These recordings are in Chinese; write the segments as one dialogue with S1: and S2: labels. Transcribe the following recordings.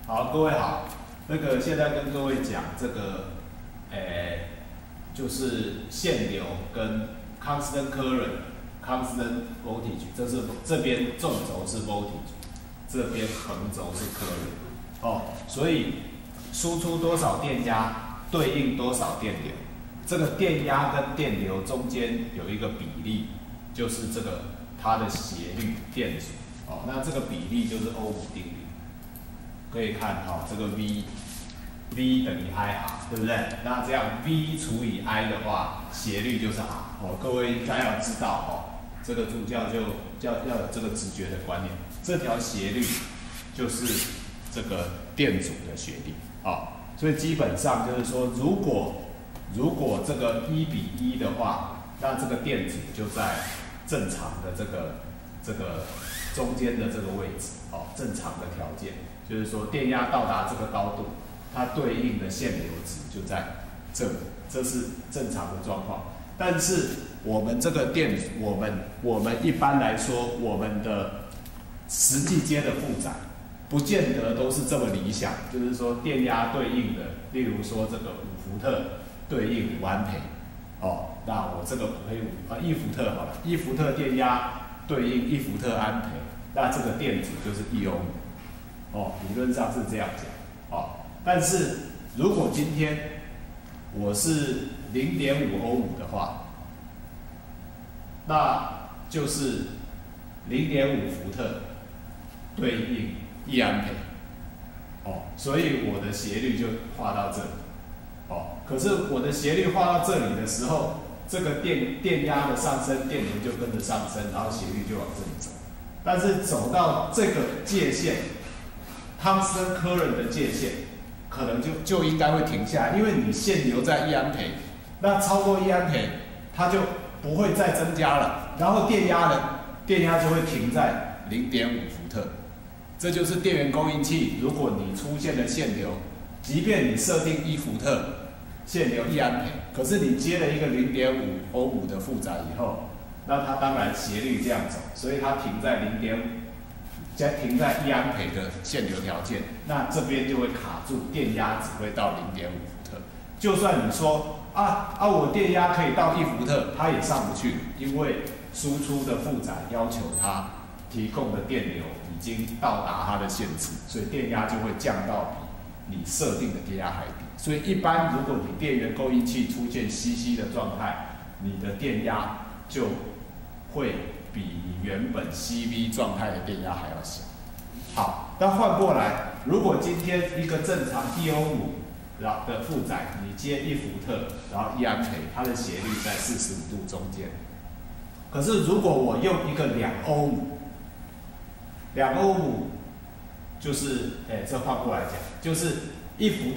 S1: 好，各位好，现在跟各位讲这个，就是线流跟 constant current、constant voltage， 这边纵轴是 voltage， 这边横轴是 current， 哦，所以输出多少电压对应多少电流，这个电压跟电流中间有一个比例，就是这个它的斜率电阻，哦，那这个比例就是欧姆定律。可以看好，这个 V 等于 IR， 对不对？那这样 V 除以 I 的话，斜率就是 R。哦，各位应该要知道哦，这个助教就要有这个直觉的观念。这条斜率就是这个电阻的斜率啊，所以基本上就是说，如果这个1:1的话，那这个电阻就在正常的这个中间的这个位置哦，正常的条件。就是说，电压到达这个高度，它对应的线流值就在这里，这是正常的状况。但是我们这个电阻，我们一般来说，我们的实际接的负载，不见得都是这么理想。就是说，电压对应的，例如说这个5伏特对应5安培，哦，那我这个可以1伏特好了，1伏特电压对应1伏特安培，那这个电阻就是1欧姆。哦，理论上是这样讲，哦，但是如果今天我是0.5欧姆的话，那就是0.5伏特对应1安培，哦，所以我的斜率就画到这里，哦，可是我的斜率画到这里的时候，这个电压的上升，电流就跟着上升，然后斜率就往这里走，但是走到这个界限。constant current 的界限可能就应该会停下来，因为你线流在1安培，那超过1安培，它就不会再增加了，然后电压就会停在0.5伏特，这就是电源供应器。如果你出现了线流，即便你设定1伏特，线流1安培，可是你接了一个0.5欧姆的负载以后，那它当然斜率这样走，所以它停在停在1安培的线流条件，那这边就会卡住，电压只会到0.5伏特。就算你说我电压可以到1伏特，它也上不去，因为输出的负载要求它提供的电流已经到达它的限制，所以电压就会降到比你设定的电压还低。所以一般如果你电源供应器出现 CC 的状态，你的电压就会比你原本 CV 状态的电压还要小。好，那换过来，如果今天一个正常1欧姆的负载，你接1伏特，然后1安培，它的斜率在45度中间。可是如果我用一个2欧姆，2欧姆就是这换过来讲，就是1伏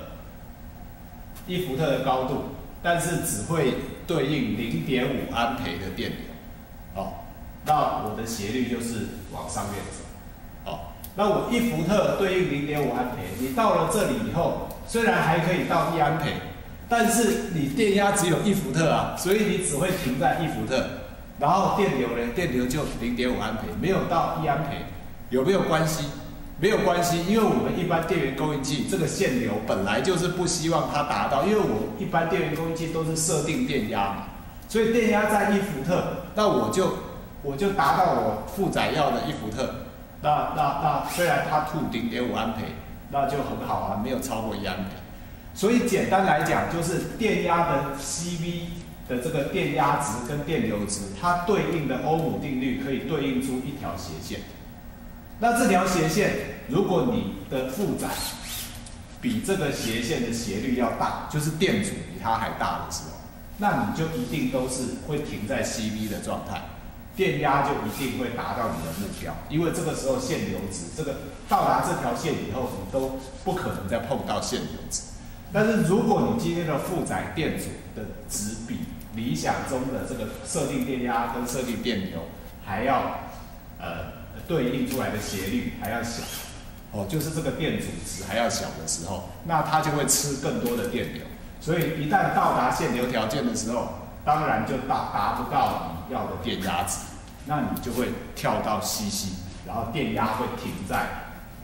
S1: 特的高度，但是只会对应0.5安培的电流。哦，那我的斜率就是往上面走，哦，那我1伏特对应0.5安培，你到了这里以后，虽然还可以到1安培，但是你电压只有1伏特啊，所以你只会停在1伏特，然后电流呢，电流就0.5安培，没有到1安培，有没有关系？没有关系，因为我们一般电源供应器这个线流本来就是不希望它达到，因为我一般电源供应器都是设定电压嘛。所以电压在1伏特，那我就达到我负载要的1伏特。那虽然它吐0.5安培，那就很好啊，没有超过1安培。所以简单来讲，就是电压的 CV 的这个电压值跟电流值，它对应的欧姆定律可以对应出一条斜线。那这条斜线，如果你的负载比这个斜线的斜率要大，就是电阻比它还大的时候。那你就一定都是会停在 CV 的状态，电压就一定会达到你的目标，因为这个时候线流值，这个到达这条线以后，你都不可能再碰到线流值。但是如果你今天的负载电阻的值比理想中的这个设定电压跟设定电流还要对应出来的斜率还要小，哦，就是这个电阻值还要小的时候，那它就会吃更多的电流。所以一旦到达限流条件的时候，当然就达不到你要的电压值，那你就会跳到 CC， 然后电压会停在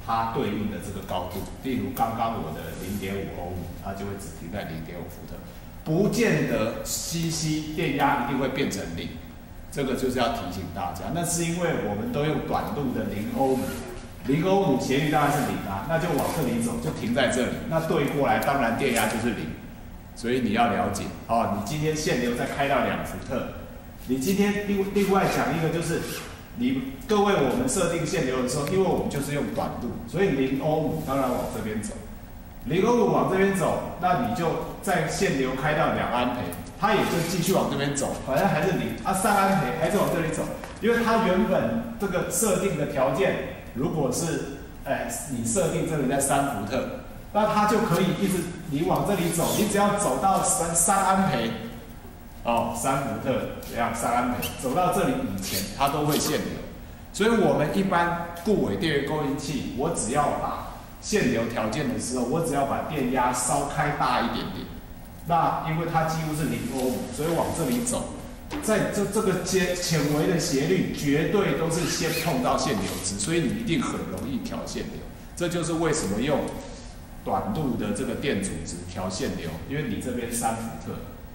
S1: 它对应的这个高度。例如刚刚我的0.5欧姆，它就会只停在0.5伏特，不见得 CC 电压一定会变成0。这个就是要提醒大家，那是因为我们都用短路的0欧姆，0欧姆斜率当然是0啊，那就往这里走，就停在这里。那对过来，当然电压就是0。所以你要了解哦，你今天线流再开到2伏特，你今天另外讲一个就是，各位我们设定线流的时候，因为我们就是用短路，所以0欧姆当然往这边走，0欧姆往这边走，那你就在线流开到2安培，它也就继续往这边走，反正还是0啊，3安培还是往这里走，因为它原本这个设定的条件，如果是你设定这里在3伏特。那它就可以一直你往这里走，你只要走到3安培，哦，3伏特这样3安培，走到这里以前它都会限流。所以我们一般固轨电源供应器，我只要把限流条件的时候，我只要把电压稍开大一点点。那因为它几乎是0欧姆，所以往这里走，在这个浅微的斜率，绝对都是先碰到限流值，所以你一定很容易调限流。这就是为什么用短路的这个电阻值调限流，因为你这边3伏特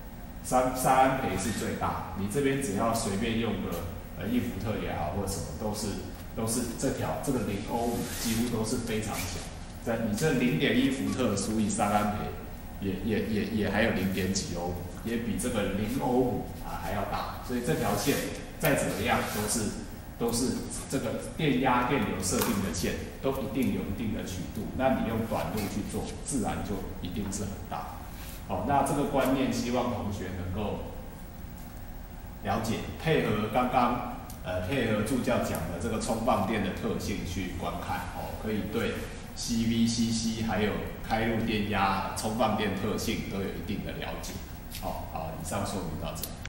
S1: ，3安培是最大，你这边只要随便用个1伏特也好，或者什么都是这个0欧姆几乎都是非常小，在你这0.1伏特除以3安培，也还有0.几欧姆，也比这个0欧姆还要大，所以这条线再怎么样都是这个电压电流设定的线，都一定有一定的曲度。那你用短路去做，自然就一定是很大。好，那这个观念希望同学能够了解，配合刚刚配合助教讲的这个充放电的特性去观看，哦，可以对 CV、CC 还有开入电压、充放电特性都有一定的了解。好，以上说明到这。